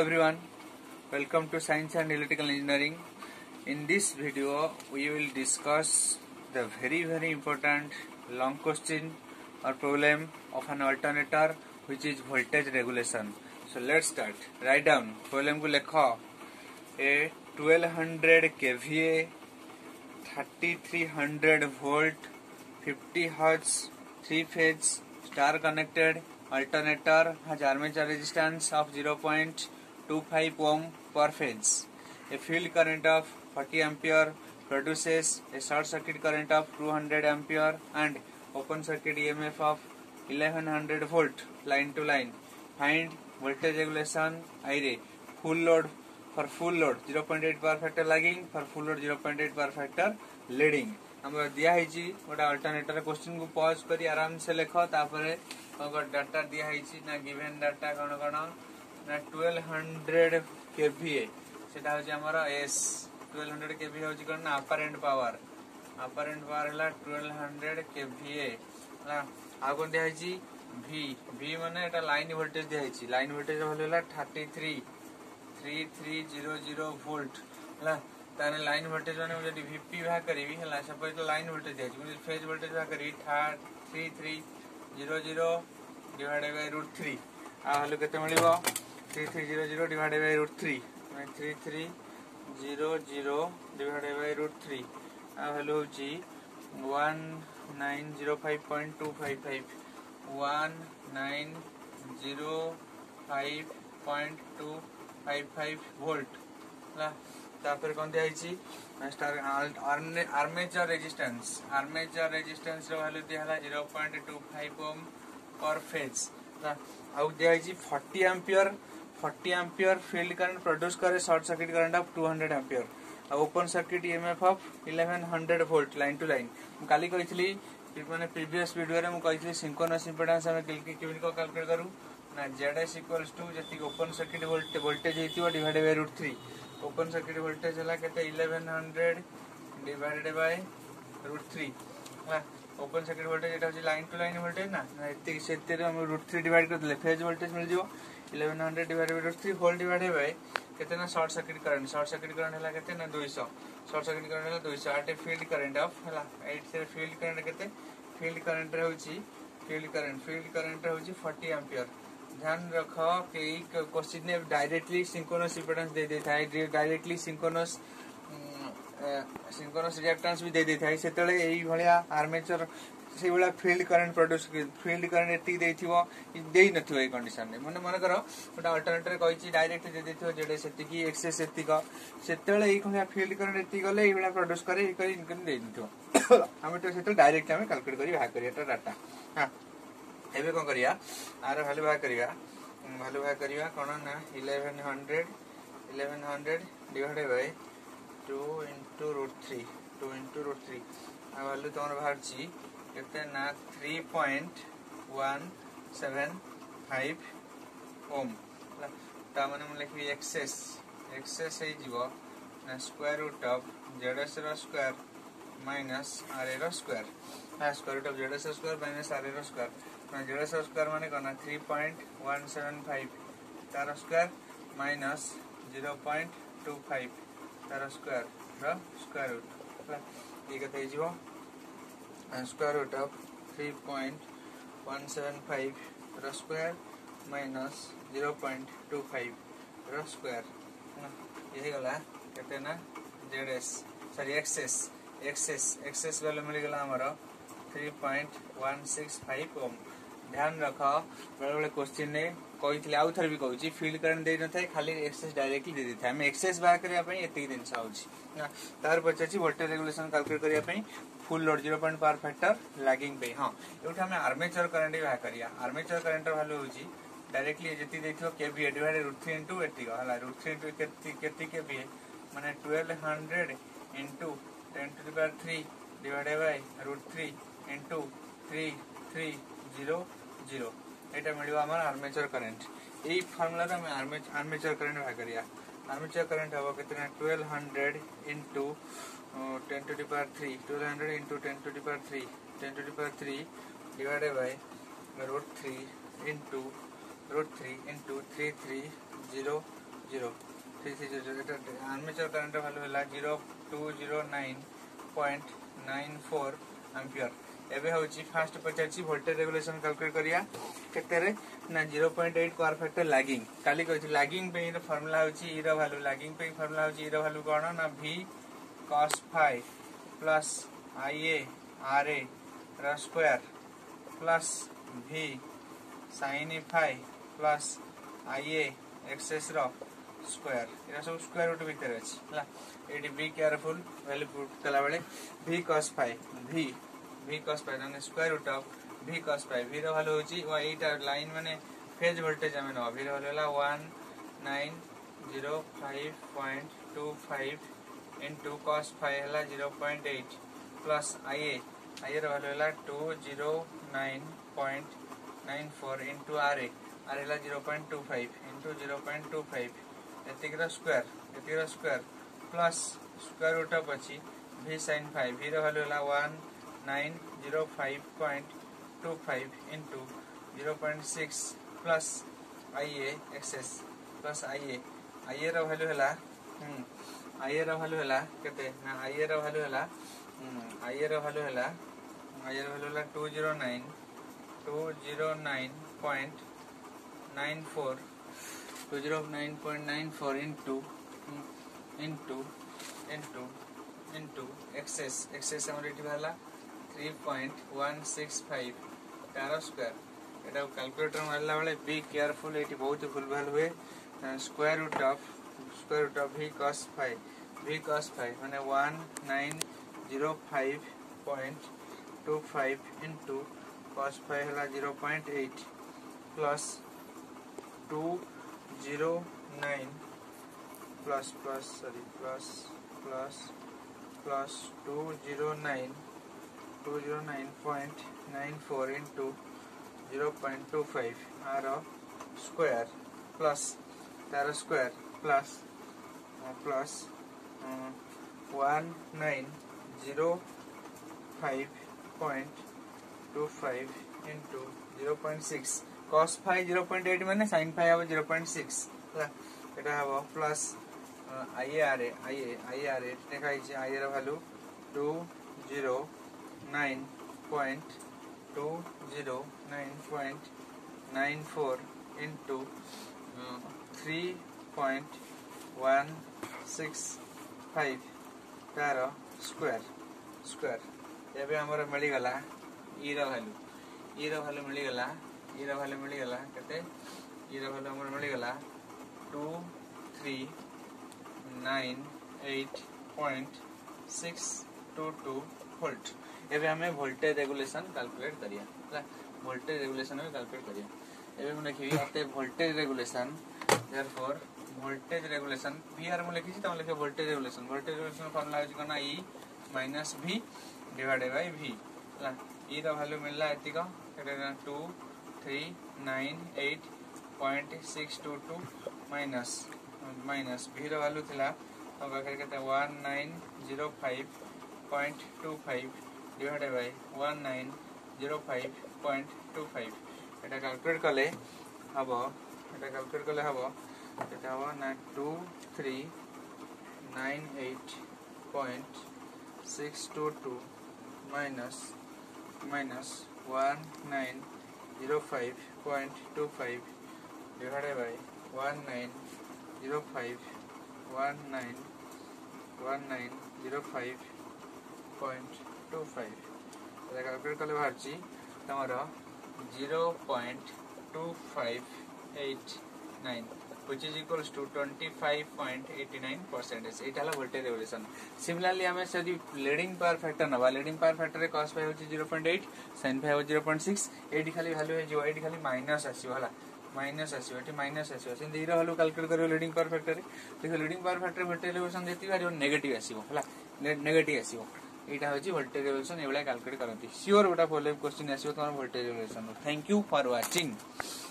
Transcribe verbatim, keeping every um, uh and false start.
everyone, welcome to Science and Electrical Engineering. In this video we will discuss the very very important long question or problem of an alternator, which is voltage regulation. So let's start. Write down problem को लिखो. A twelve hundred K V A thirty-three hundred volt fifty hertz three phase star connected alternator has armature resistance of zero point two five ohm per phase. A field current of forty ampere produces a short circuit current of two hundred ampere and open circuit E M F of eleven hundred volt line to line. Find voltage regulation I R A. Full load for full load zero point eight power factor lagging, for full load zero point eight power factor leading. हमर दिया है गोटे alternator question को pause करी आराम से लिख तापर डाटा दिया है ना गिवन डाटा कौन कौन ना ट्वेल्व हंड्रेड केवीए सेटा होची हमर एस ट्वेल्व हंड्रेड केवीए होची कौन ना अपरेंट पावर अपरेंट पावर हला ट्वेल्व हंड्रेड केवीए हला आ कोन दिया है V V माने एटा लाइन वोल्टेज दिया है लाइन वोल्टेज भले हला thirty-three three three zero zero volt हला ताने लाइन वोल्टेज माने जदी वीपी भा करीबी हला सपोज तो लाइन वोल्टेज है जे फेज वोल्टेज भा करी three three zero zero divided by root three आ हलो केते मिलिबो three three zero zero divided by root three माने three three zero zero divided by root three आ हलो होची one nine zero five point two five five one nine zero five point two five five volt ला तापर कोन दिया छि star armature resistance armature resistance रो वैल्यू दिया हला zero point two five ओम पर फेज आउ दिया छि forty ampere forty ampere field current produce करे short circuit current of two hundred ampere आ open circuit EMF of eleven hundred volt line to line काली कहितली माने प्रीवियस वीडियो रे मु कहितली सिंक्रोनस इंपेडेंस हम केमिन को कैलकुलेट करू ना zs इक्वल्स टू जति ओपन सर्किट वोल्टेज वोल्टेज हेतिबो divided by root three open circuit voltage हला केते eleven hundred divided by root three हा ओपन सर्किट वोल्टेज एटा होची लाइन टू लाइन वोल्टेज ना एते सेते रे हम रूट थ्री डिवाइड कर देले फेज वोल्टेज मिल जिवो eleven hundred divided by root three whole divided by केते ना short circuit current short circuit current हला केते ना two hundred short circuit current हला two hundred आटे फील्ड करंट ऑफ हला eight से फील्ड करंट केते फील्ड करंट रे होची फील्ड करंट फील्ड करंट रे होची forty एंपियर ध्यान रखो कि क्वेश्चन ने डायरेक्टली सिंक्रोनस इंपेडेंस दे देता है डायरेक्टली सिंक्रोनस सिंक्रोनस रिएक्टेंस भी दे देता है सेतले एई भलिया आर्मेचर से वाला field current produce field current एती देथिवो देई नथिवो ए कंडीशन में माने माने करो गोटा अल्टरनेटर कहिछि डायरेक्ट दे देथिवो जेडे सेति की एक्सेस एती का सेतले एई भलिया फील्ड करंट एती गले एई वाला प्रोड्यूस करे एई करी इनकम दे दिथिवो हम तो सेतले डायरेक्ट हम कैलकुलेट करी भाग करी एटा डाटा हां एबे कोन करिया आर वैल्यू भाग करिया वैल्यू भाग करिया कोन ना eleven hundred eleven hundred divided बाय two into root three two into root three आ वैल्यू तोर बाहर छी केते ना three point one seven five ओम ता माने हम लिखबी एक्सेस एक्सेस हे जीवो ना स्क्वायर रूट ऑफ zs रो स्क्वायर माइनस r रो स्क्वायर आ स्क्वायर रूट ऑफ zs रो स्क्वायर माइनस r रो स्क्वायर zs रो स्क्वायर माने कोना three point one seven five तार square minus zero point two five तार स्क्वायर रो स्क्वायर रूट ये कते जीवो square root of three point one seven five रो square minus zero point two five रो स्क्वायर ये गला केते ना zs sorry X S X S X S value मिल गला हमरो three point one six five ओम ध्यान रखो बड़े बड़े क्वेश्चन ने कहितले आउ थर भी कहूची फील्ड करंट दे न थाए खाली एक्सेस डायरेक्टली दे देथा हम एक्सेस बार करिया पई एते दिन साउची ना तार पछाची वोल्टेज रेगुलेशन कैलकुलेट करिया पई full load zero point power factor lagging पे हां एउठा हम आर्मेचर करंट बा करिया आर्मेचर करंट वैल्यू होची डायरेक्टली जति देखियो KVA divided root three into एटी हला रूट थ्री इनटू केती केती केवीए माने twelve hundred into ten to the power three divided by root three into three three zero zero एटा मिलियो हमर आर्मेचर करंट एई फार्मूला रे हम आर्मेचर आर्मेचर करंट बा करिया आर्मेचर करंट हबो केतना twelve hundred into ten to the power three twelve hundred into ten to the power three ten to the power three divided by root three into root three into three three zero zero three three zero एटा armature current value है zero two zero nine point nine four ampere एबे होची first पचाची voltage regulation calculate करिया केते रे ना zero point eight power factor lagging काली कहछि लैगिंग पे इन फार्मूला होची ई रो वैल्यू लैगिंग पे फार्मूला होची ई रो वैल्यू कोन ना v cos phi plus ia ra रा square plus v sin phi plus ia X S रो स्क्वायर एरा सब स्क्वायर रूट भीतर अछि हला एडी बी केयरफुल वैल्यू पुट कला बेले v cos phi v v cos phi माने square root of v cos phi v रो वैल्यू होची वा एटा लाइन माने फेज वोल्टेज हमें न v रो वैल्यू ला one nine zero five point two five into cos phi हला zero point eight plus ia ia रो वैल्यू ला two zero nine point nine four into ra r हला zero point two five into zero point two five एतिकरा square एतिकरा square plus square root of अछि v sin phi v रो value ला one nine zero five point two five into zero point six plus ia X S plus ia ia रो value हला हम ia रो value हला केते ना ia रो वैल्यू हला ia रो वैल्यू हला ia रो वैल्यू हला two zero nine two zero nine point nine four two zero nine point nine four into into into into X S X S हमर एटी वाला three point one six five तार square एटा calculator मारला बेले बी केयरफुल एटी बहुत फुल भाल हुए square root of square root of v cos phi v cos phi माने one nine zero five point two five into cos phi हला zero point eight plus two zero nine plus plus sorry plus plus plus two zero nine two zero nine point nine four into zero point two five R square plus तार square plus plus one nine zero five point two five into zero point six cos phi zero point eight माने sin phi अब zero point six हला एटा हबो plus ia ra ia ia ra देखाइ छै ia रो value two zero nine point two zero nine point nine four into three point one six five तार square square एबे हमर मिली गला ई रो वैल्यू ई रो वैल्यू मिली गला ई रो वैल्यू मिली गला कते ई रो वैल्यू हमर मिली गला two three nine eight point six two two volt एबे हमें वोल्टेज रेगुलेशन कैलकुलेट करिया वोल्टेज रेगुलेशन में कैलकुलेट करिया एबे हम लिखि आते voltage regulation therefore voltage regulation VR में लिखि त हम लिखे voltage regulation voltage regulation formula है कोना E minus v divided by v ला ई द वैल्यू मिलला एतिका एटा two three nine eight point six two two minus minus v the value थिला तो बकर केते one nine zero five point two five divided by one nine zero five point two five एटा calculate करले हबो एटा कैलकुलेट करले हबो एटा हबो ना two three nine eight point six two two minus minus one nine zero five point two five divided by one nine zero five one nine one nine zero five point two five एटा calculate करले बाहरची तमरो zero point two five eight nine which is equals to twenty-five point eight nine percent एटा हला voltage regulation similarly हमें सदी leading power factor नबा leading power factor रे cos phi होची zero point eight sin phi हो zero point six एडी खाली value है जो एडी खाली माइनस आसी वाला माइनस आसी एटी माइनस आसी सिंदे इरो वैल्यू कैलकुलेट करियो लीडिंग पावर फैक्टर रे देखो leading power factor voltage regulation देती बारी नेगेटिव आसीबो हला नेगेटिव आसीबो एटा होची वोल्टेज रेगुलेशन एवला कैलकुलेट करंती श्योर गोटा फॉलो क्वेश्चन आसीबो तमर voltage regulation thank you for watching.